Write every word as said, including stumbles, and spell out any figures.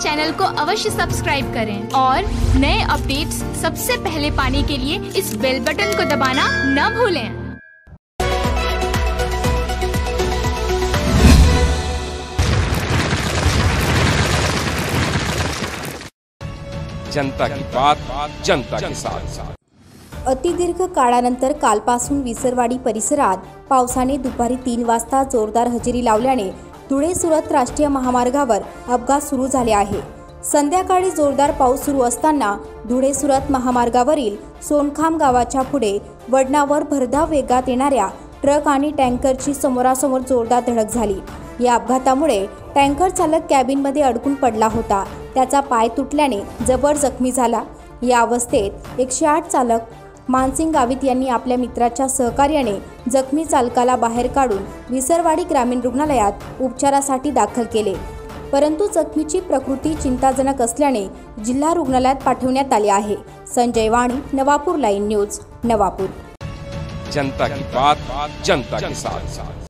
Channel को अवश्य subscribe करें और नए अपडेट्स सबसे पहले पाने के लिए इस बेल बटन को दबाना न भूलें। जनता की बात जनता के साथ। अतिदीर्घ काळानंतर कालपासून विसरवाडी परिसरात पावसाने दुपारी तीन वाजता जोरदार हजेरी लावल्याने धुळे सुरत राष्ट्रीय महामार्गावर अपघात सुरू झाले आहे। संध्याकाळी जोरदार पाऊस सुरू असताना धुळे सुरत महामार्गावरील सोनखाम गावाच्या पुढे वडणावर भरधाव वेगात येणाऱ्या ट्रक आणि टँकरची समोरासमोर जोरदार धडक झाली। या अपघातामुळे टँकर चालक कॅबिनमध्ये अडकून पडला होता। त्याचा पाय तुटल्याने जबर जखमी झाला। या अवस्थेत एकशे आठ चालक मानसिंग गावित यांनी आपल्या मित्राच्या सहकार्याने जखमी चालकाला बाहेर काढून विसरवाडी ग्रामीण रुग्णालयात उपचारासाठी दाखल केले, परंतु जखमीची प्रकृती चिंताजनक असल्याने जिल्हा रुग्णालयात पाठवण्यात आले आहे। Sanjay Wani, Navapur live news, Navapur. जनता की बात जनता के साथ।